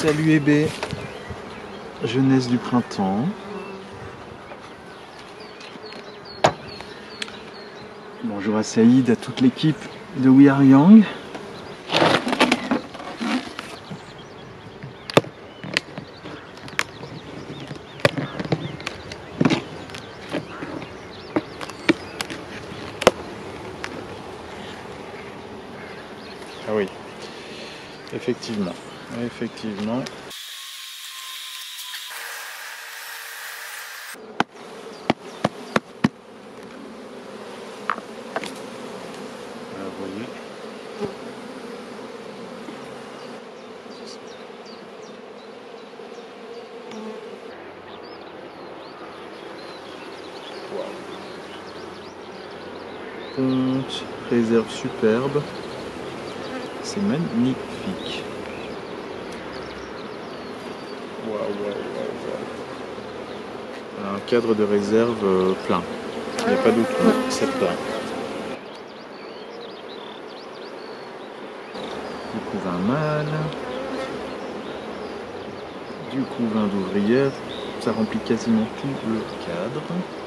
Salut Hébé, jeunesse du printemps. Bonjour à Saïd, à toute l'équipe de We Are Young. Ah oui, effectivement. Vous voyez. Ponte, réserve superbe. C'est magnifique. Waouh. Un cadre de réserve plein. Il n'y a pas d'autre mot, c'est plein. Du couvain mâle. Du couvain d'ouvrière. Ça remplit quasiment tout le cadre.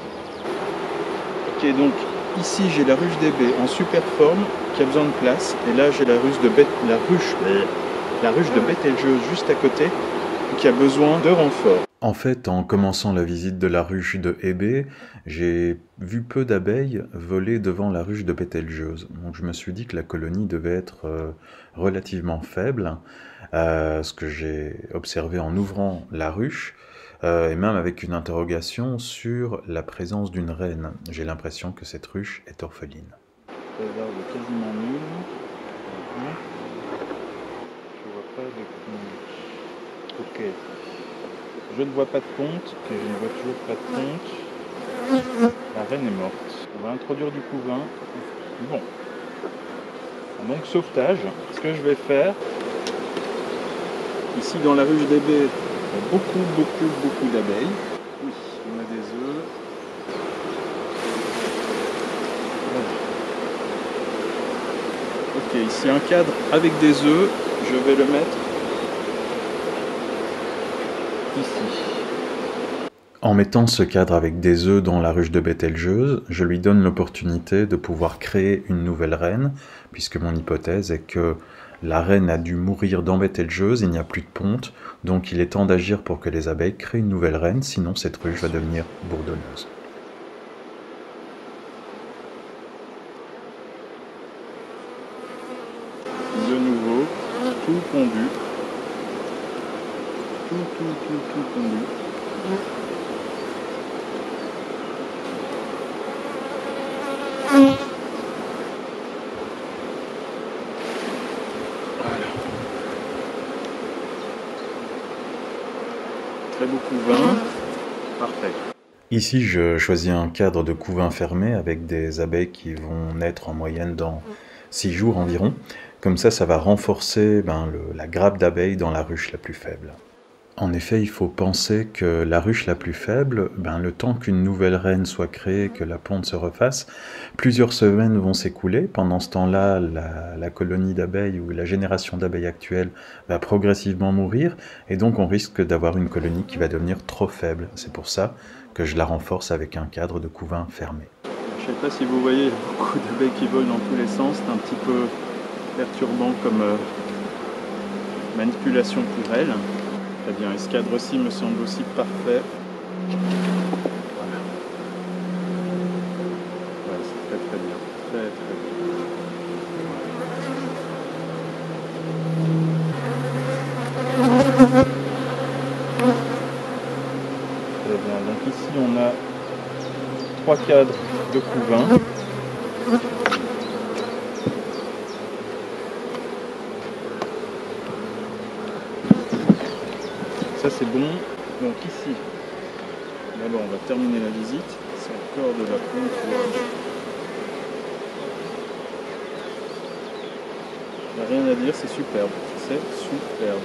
Ok, donc ici j'ai la ruche des baies en super forme qui a besoin de place. Et là j'ai la ruche de Bételgeuse juste à côté qui a besoin de renfort. En fait, en commençant la visite de la ruche de Hébé, j'ai vu peu d'abeilles voler devant la ruche de Bételgeuse. Donc je me suis dit que la colonie devait être relativement faible, ce que j'ai observé en ouvrant la ruche, et même avec une interrogation sur la présence d'une reine. J'ai l'impression que cette ruche est orpheline. Réserve quasiment nulle. Je vois pas de ponte. Ok. Je ne vois pas de ponte, et je ne vois toujours pas de ponte. La reine est morte. On va introduire du couvain. Bon. Donc sauvetage. Ce que je vais faire, ici dans la ruche des baies, il y a beaucoup d'abeilles. Oui, on a des œufs. Ok, ici un cadre avec des œufs. Je vais le mettre ici. En mettant ce cadre avec des œufs dans la ruche de Bételgeuse, je lui donne l'opportunité de pouvoir créer une nouvelle reine, puisque mon hypothèse est que la reine a dû mourir dans Bételgeuse, il n'y a plus de ponte, donc il est temps d'agir pour que les abeilles créent une nouvelle reine, sinon cette ruche va devenir bourdonneuse. De nouveau, tout pondu. Tout pondu. Voilà. Très beau couvain. Parfait. Ici, je choisis un cadre de couvain fermé avec des abeilles qui vont naître en moyenne dans 6 jours environ. Comme ça va renforcer la grappe d'abeilles dans la ruche la plus faible. En effet, il faut penser que la ruche la plus faible, le temps qu'une nouvelle reine soit créée, que la ponte se refasse, plusieurs semaines vont s'écouler. Pendant ce temps-là, la colonie d'abeilles ou la génération d'abeilles actuelle va progressivement mourir, et donc on risque d'avoir une colonie qui va devenir trop faible. C'est pour ça que je la renforce avec un cadre de couvain fermé. Je ne sais pas si vous voyez, il y a beaucoup d'abeilles qui volent dans tous les sens. C'est un petit peu perturbant comme manipulation pour elles. Très bien, et ce cadre-ci me semble aussi parfait. Voilà. Ouais, c'est très bien. Très bien. Très bien, donc ici on a 3 cadres de couvain. Ça c'est bon. Donc ici, d'abord on va terminer la visite. C'est encore de la ponte. Il n'y a rien à dire, c'est superbe. C'est superbe.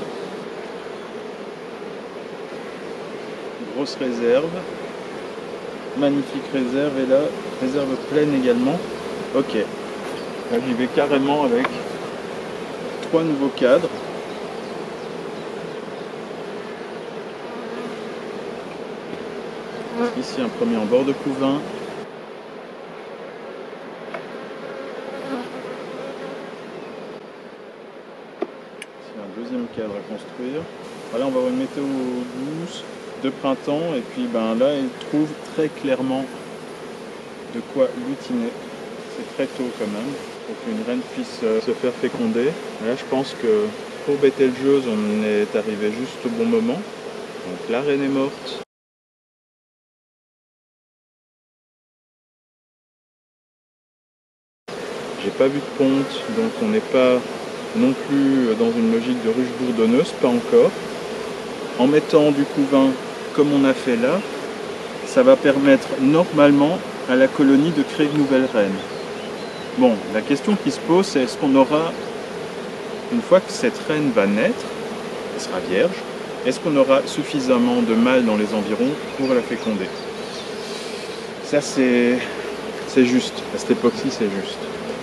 Grosse réserve. Magnifique réserve. Et là, réserve pleine également. Ok. Là j'y vais carrément avec 3 nouveaux cadres. Ici un premier en bord de couvain. Ici un deuxième cadre à construire. Voilà, on va avoir une météo douce de printemps et puis ben là il trouve très clairement de quoi lutiner. C'est très tôt quand même pour qu'une reine puisse se faire féconder. Là je pense que pour Bételgeuse on est arrivé juste au bon moment. Donc la reine est morte. J'ai pas vu de ponte, donc on n'est pas non plus dans une logique de ruche bourdonneuse, pas encore. En mettant du couvain comme on a fait là, ça va permettre normalement à la colonie de créer une nouvelle reine. Bon, la question qui se pose, c'est est-ce qu'on aura, une fois que cette reine va naître, elle sera vierge, est-ce qu'on aura suffisamment de mâles dans les environs pour la féconder? Ça c'est juste, à cette époque-ci c'est juste.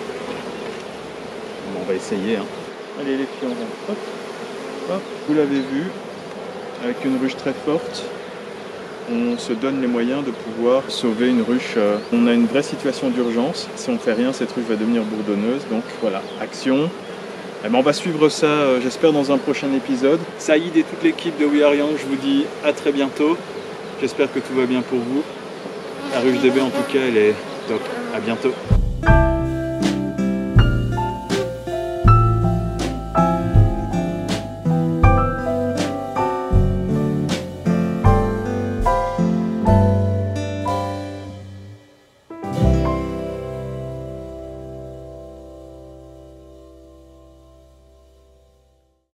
Bon, on va essayer. Hein. Allez les filles, on rentre. Hop, hop. Vous l'avez vu, avec une ruche très forte, on se donne les moyens de pouvoir sauver une ruche. On a une vraie situation d'urgence. Si on ne fait rien, cette ruche va devenir bourdonneuse. Donc voilà, action. Eh ben, on va suivre ça, j'espère, dans un prochain épisode. Saïd et toute l'équipe de We Are Young, je vous dis à très bientôt. J'espère que tout va bien pour vous. La ruche DB, en tout cas, elle est top. À bientôt.